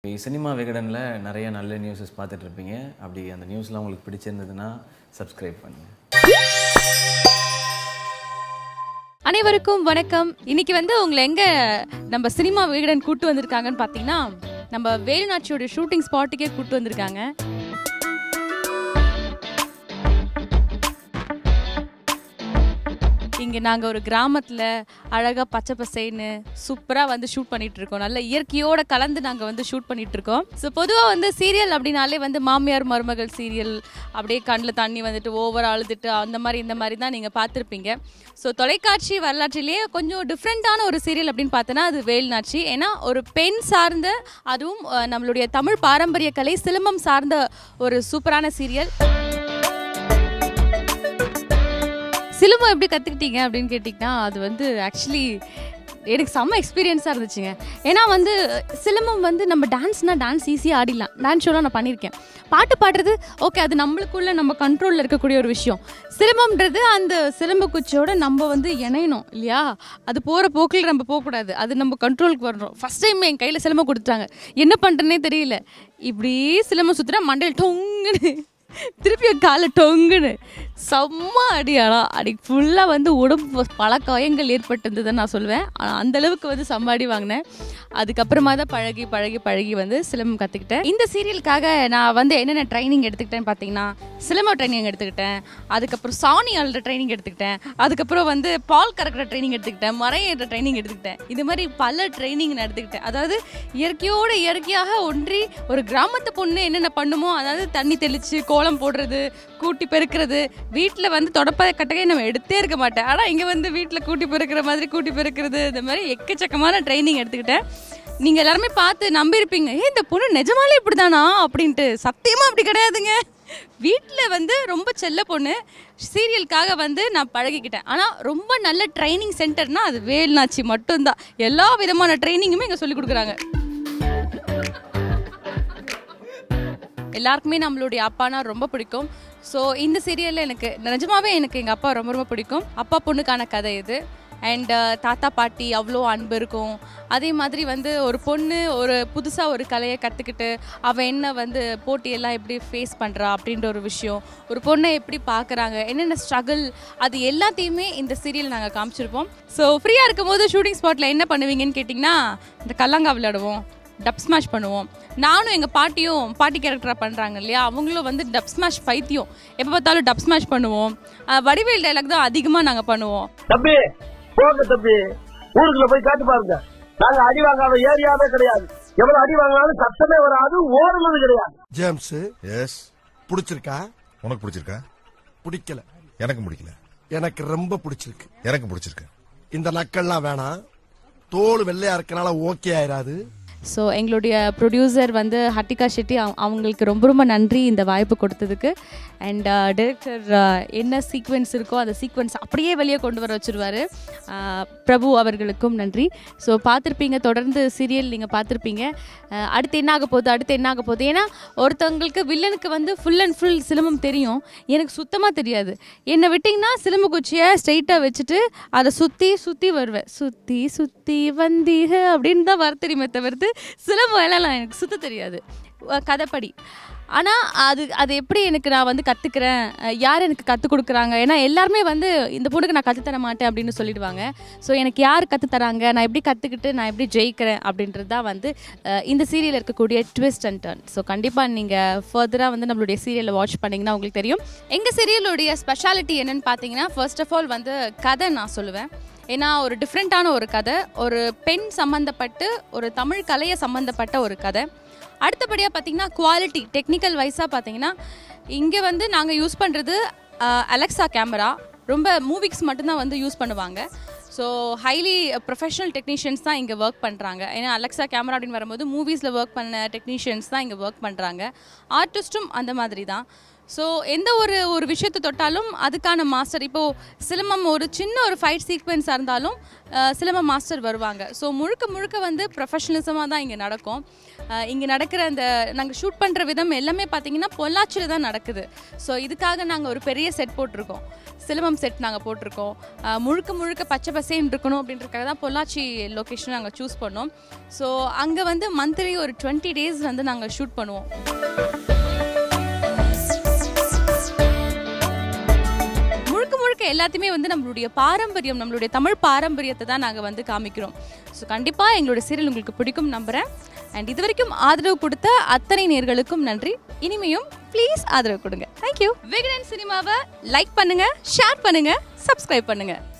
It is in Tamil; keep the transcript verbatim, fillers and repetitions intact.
சினிமா விகடனில் நிறைய நல்ல நியூஸஸ் பார்த்துட்டு இருப்பீங்க. அப்படி அந்த நியூஸ்லாம் உங்களுக்கு பிடிச்சிருந்ததுன்னா சப்ஸ்கிரைப் பண்ணுங்கள். அனைவருக்கும் வணக்கம். இன்னைக்கு வந்து உங்களை எங்கே நம்ம சினிமா விகடன் கூட்டு வந்திருக்காங்கன்னு பார்த்தீங்கன்னா, நம்ம வேலுநாச்சியோட ஷூட்டிங் ஸ்பாட்டுக்கே கூட்டு வந்திருக்காங்க. இங்கே நாங்கள் ஒரு கிராமத்தில் அழகாக பச்சை பசைன்னு சூப்பராக வந்து ஷூட் பண்ணிகிட்டு இருக்கோம். நல்ல இயற்கையோடு கலந்து நாங்கள் வந்து ஷூட் பண்ணிகிட்டு இருக்கோம். ஸோ பொதுவாக வந்து சீரியல் அப்படின்னாலே வந்து மாமியார் மருமகள் சீரியல் அப்படியே கண்ணில் தண்ணி வந்துட்டு ஓவர் அழுதுட்டு அந்த மாதிரி இந்த மாதிரி தான் நீங்கள் பார்த்துருப்பீங்க. ஸோ தொலைக்காட்சி வரலாற்றிலேயே கொஞ்சம் டிஃப்ரெண்ட்டான ஒரு சீரியல் அப்படின்னு பார்த்தோன்னா அது வேலுநாச்சி. ஏன்னா ஒரு பெண் சார்ந்த, அதுவும் நம்மளுடைய தமிழ் பாரம்பரிய கலை சிலம்பம் சார்ந்த ஒரு சூப்பரான சீரியல். சிலம்பம் எப்படி கற்றுக்கிட்டீங்க அப்படின்னு கேட்டிங்கன்னா, அது வந்து ஆக்சுவலி எனக்கு செம்ம எக்ஸ்பீரியன்ஸாக இருந்துச்சுங்க. ஏன்னா வந்து சிலம்பம் வந்து நம்ம டான்ஸ்னால் டான்ஸ் ஈஸியாக ஆடிடலாம். டான்ஸ் ஷோலாம் நான் பண்ணியிருக்கேன். பாட்டு பாடுறது ஓகே, அது நம்மளுக்குள்ளே நம்ம கண்ட்ரோலில் இருக்கக்கூடிய ஒரு விஷயம். சிலம்பம்ன்றது அந்த சிலம்ப குச்சியோட நம்ம வந்து இணையணும் இல்லையா? அது போகிற போக்கில் நம்ம போகக்கூடாது, அது நம்ம கண்ட்ரோலுக்கு வரணும். ஃபஸ்ட் டைம் என் கையில் சிலம்பம் கொடுத்துட்டாங்க, என்ன பண்ணுறேன்னே தெரியல. இப்படி சிலம்பம் சுற்றுறா மண்டையில் டொங்குன்னு, திருப்பி காலை டொங்குன்னு செம்ம அடி. ஆனால் அன்றைக்கி ஃபுல்லாக வந்து உடம்பு பல காயங்கள் ஏற்பட்டிருந்ததுன்னு நான் சொல்லுவேன். ஆனால் அந்தளவுக்கு வந்து செம்ம அடி வாங்கினேன். அதுக்கப்புறமா தான் பழகி பழகி பழகி வந்து சிலம்பம் கற்றுக்கிட்டேன். இந்த சீரியலுக்காக நான் வந்து என்னென்ன ட்ரைனிங் எடுத்துக்கிட்டேன்னு பார்த்தீங்கன்னா, சிலம்ப ட்ரைனிங் எடுத்துக்கிட்டேன், அதுக்கப்புறம் சாணி அள்ளுற ட்ரைனிங் எடுத்துக்கிட்டேன், அதுக்கப்புறம் வந்து பால் கறக்கிற ட்ரைனிங் எடுத்துக்கிட்டேன், மரையேற ட்ரைனிங் எடுத்துக்கிட்டேன். இது மாதிரி பல ட்ரைனிங் நான் எடுத்துக்கிட்டேன். அதாவது இயற்கையோடு இயற்கையாக ஒன்றி ஒரு கிராமத்து பொண்ணு என்னென்ன பண்ணுமோ, அதாவது தண்ணி தெளித்து கோலம் போடுறது, கூட்டி பெருக்கிறது, வீட்டில் வந்து தொடப்ப கட்டகை நம்ம எடுத்தே இருக்க மாட்டேன். ஆனால் இங்கே வந்து வீட்டில் கூட்டி பெருக்கிற மாதிரி கூட்டி பெருக்கிறது, இந்த மாதிரி எக்கச்சக்கமான ட்ரைனிங் எடுத்துக்கிட்டேன். நீங்கள் எல்லாருமே பார்த்து நம்பியிருப்பீங்க, ஏ இந்த பொண்ணு நிஜமாலே இப்படி தானா அப்படின்ட்டு. சத்தியமாக அப்படி கிடையாதுங்க. வீட்டில் வந்து ரொம்ப செல்ல பொண்ணு, சீரியலுக்காக வந்து நான் பழகிக்கிட்டேன். ஆனால் ரொம்ப நல்ல ட்ரைனிங் சென்டர்னால் அது வேலுநாச்சி மட்டும்தான். எல்லா விதமான ட்ரைனிங்குமே இங்கே சொல்லிக் கொடுக்குறாங்க. எல்லாருக்குமே நம்மளுடைய அப்பானா ரொம்ப பிடிக்கும். ஸோ இந்த சீரியலில் எனக்கு நிஜமாவே எனக்கு எங்கள் அப்பா ரொம்ப ரொம்ப பிடிக்கும். அப்பா பொண்ணுக்கான கதை இது. அண்ட் தாத்தா பாட்டி அவ்வளோ அன்பு இருக்கும். அதே மாதிரி வந்து ஒரு பொண்ணு ஒரு புதுசாக ஒரு கலையை கற்றுக்கிட்டு அவள் என்ன வந்து போட்டியெல்லாம் எப்படி ஃபேஸ் பண்ணுறா அப்படின்ற ஒரு விஷயம், ஒரு பொண்ணை எப்படி பார்க்குறாங்க, என்னென்ன ஸ்ட்ரகிள், அது எல்லாத்தையுமே இந்த சீரியல் நாங்கள் காமிச்சிருப்போம். ஸோ ஃப்ரீயாக இருக்கும் போது ஷூட்டிங் ஸ்பாட்டில் என்ன பண்ணுவீங்கன்னு கேட்டிங்கன்னா, இந்த கல்லாங்கா விளையாடுவோம், டப் ஸ்மாஷ் பண்ணுவோம். நானும் எங்கள் பாட்டியும் பாட்டி கேரக்டராக பண்ணுறாங்க இல்லையா, அவங்களும் வந்து டப் ஸ்மாஷ் பைத்தியம். எப்போ பார்த்தாலும் டப் ஸ்மாஷ் பண்ணுவோம். வடிவேல் டைலாக் தான் அதிகமாக நாங்கள் பண்ணுவோம். தம்பி போங்க தம்பி, ஊருக்குள்ள போய் காட்டு பாருங்க, நாங்க அடி வாங்காத ஏரியாவே கிடையாது. எவ்வளவு அடி வாங்கினாலும் சத்தமே வராது, ஓடுனது கிடையாது. ஜேம்ஸ், எஸ், பிடிச்சிருக்கா? உனக்கு பிடிச்சிருக்கா? பிடிக்கல. எனக்கு பிடிக்கல. எனக்கு ரொம்ப பிடிச்சிருக்கு. எனக்கு பிடிச்சிருக்கு. இந்த நக்கல்லாம் வேணாம், தோல் வெள்ளையா இருக்கனால ஓகே ஆயிராது. ஸோ எங்களுடைய ப்ரொடியூசர் வந்து ஹட்டிகா ஷெட்டி, அவங்களுக்கு ரொம்ப ரொம்ப நன்றி இந்த வாய்ப்பு கொடுத்ததுக்கு. அண்ட் டைரக்டர் என்ன சீக்வென்ஸ் இருக்கோ அந்த சீக்வென்ஸ் அப்படியே வெளியே கொண்டு வர வச்சுருவார். பிரபு அவர்களுக்கும் நன்றி. ஸோ பார்த்துருப்பீங்க, தொடர்ந்து சீரியல் நீங்கள் பார்த்துருப்பீங்க. அடுத்து என்ன ஆக போகுது அடுத்து என்ன ஆக போகுது ஏன்னா ஒருத்தவங்களுக்கு வில்லனுக்கு வந்து ஃபுல் அண்ட் ஃபுல் சிலம்பம் தெரியும், எனக்கு சுத்தமாக தெரியாது. என்னை விட்டிங்கன்னா சிலம்பு குச்சியை ஸ்ட்ரைட்டாக வச்சுட்டு அதை சுற்றி சுற்றி வருவேன். சுற்றி சுற்றி வந்தீக அப்படின்னு தான் வர தெரியுமே தவிர்த்து சிலம்பம் எல்லாம் எனக்கு சுத்த தெரியாது கதைப்படி. ஆனால் அது அது எப்படி எனக்கு நான் வந்து கற்றுக்கிறேன், யார் எனக்கு கற்றுக் கொடுக்குறாங்க, ஏன்னா எல்லாருமே வந்து இந்த பொண்ணுக்கு நான் கற்றுத்தர மாட்டேன் அப்படின்னு சொல்லிடுவாங்க. ஸோ எனக்கு யார் கற்றுத்தராங்க, நான் எப்படி கற்றுக்கிட்டு நான் எப்படி ஜெயிக்கிறேன் அப்படின்றது தான் வந்து இந்த சீரியலில் இருக்கக்கூடிய ட்விஸ்ட் அண்ட் டர்ன். ஸோ கண்டிப்பாக நீங்கள் ஃபர்தராக வந்து நம்மளுடைய சீரியலை வாட்ச் பண்ணிங்கன்னா உங்களுக்கு தெரியும். எங்கள் சீரியலுடைய ஸ்பெஷாலிட்டி என்னென்னு பார்த்தீங்கன்னா, ஃபர்ஸ்ட் ஆஃப் ஆல் வந்து கதை நான் சொல்லுவேன். ஏன்னா ஒரு டிஃப்ரெண்ட்டான ஒரு கதை, ஒரு பெண் சம்மந்தப்பட்டு ஒரு தமிழ் கலையை சம்மந்தப்பட்ட ஒரு கதை. அடுத்தபடியாக பார்த்திங்கன்னா குவாலிட்டி, டெக்னிக்கல் வைஸாக பார்த்திங்கன்னா இங்கே வந்து நாங்கள் யூஸ் பண்ணுறது அலெக்ஸா கேமரா. ரொம்ப மூவிஸ் மட்டும்தான் வந்து யூஸ் பண்ணுவாங்க. ஸோ ஹைலி ப்ரொஃபஷனல் டெக்னீஷியன்ஸ் தான் இங்கே ஒர்க் பண்ணுறாங்க. ஏன்னா அலெக்ஸா கேமரா அப்படின்னு வரும்போது மூவிஸில் ஒர்க் பண்ண டெக்னீஷியன்ஸ் தான் இங்கே ஒர்க் பண்ணுறாங்க. ஆர்டிஸ்ட்டும் அந்த மாதிரி தான். ஸோ எந்த ஒரு ஒரு விஷயத்தை தொட்டாலும் அதுக்கான மாஸ்டர், இப்போது சிலம்பம் ஒரு சின்ன ஒரு ஃபைட் சீக்வென்ஸாக இருந்தாலும் சிலம்ப மாஸ்டர் வருவாங்க. ஸோ முழுக்க முழுக்க வந்து ப்ரொஃபஷனலிசமாக தான் இங்கே நடக்கும். இங்கே நடக்கிற அந்த நாங்கள் ஷூட் பண்ணுற விதம் எல்லாமே பார்த்திங்கன்னா பொள்ளாச்சியில் தான் நடக்குது. ஸோ இதுக்காக நாங்கள் ஒரு பெரிய செட் போட்டிருக்கோம், சிலம்பம் செட் நாங்கள் போட்டிருக்கோம். முழுக்க முழுக்க பச்சை பசேன்னு இருக்கணும் அப்படின்றதுக்காக தான் பொள்ளாச்சி லொக்கேஷன் நாங்கள் சூஸ் பண்ணோம். ஸோ அங்கே வந்து மந்த்லி ஒரு டுவெண்ட்டி டேஸ் வந்து நாங்கள் ஷூட் பண்ணுவோம். எல்லாத்தையுமே வந்து நம்மளுடைய பாரம்பரியம், நம்மளுடைய தமிழ் பாரம்பரியத்தை தான் நாங்கள் வந்து காமிக்கிறோம். ஸோ கண்டிப்பாக எங்களோட சீரியல் உங்களுக்கு பிடிக்கும் நம்புகிறேன். அண்ட் இது வரைக்கும் ஆதரவு கொடுத்த அத்தனை நேர்களுக்கும் நன்றி. இனிமையும் ப்ளீஸ் ஆதரவு கொடுங்க. தேங்க்யூ. விகடன் சினிமாவை லைக் பண்ணுங்கள், ஷேர் பண்ணுங்கள், சப்ஸ்கிரைப் பண்ணுங்கள்.